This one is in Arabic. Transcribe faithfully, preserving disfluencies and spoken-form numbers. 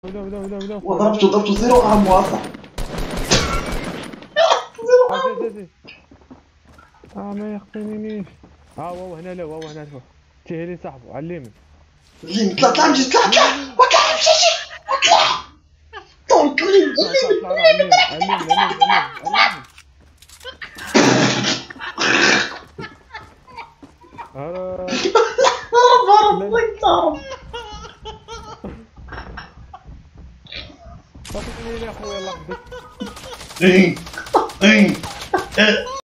ولا ولا ولا ولا وضربته ضربته زيرو عم واصل. زيد اه ما يقتلنيش. ها هو هنا لا هو هنا شوف تهري صاحبو على اليمين. اليمين طلع طلع نجي طلع طلع وطلع مشي وطلع طلع طلع طلع على اليمين على اليمين على اليمين على اليمين. هرب هرب هرب هرب. صافي يا خويا الله يحفظك. ايه ايه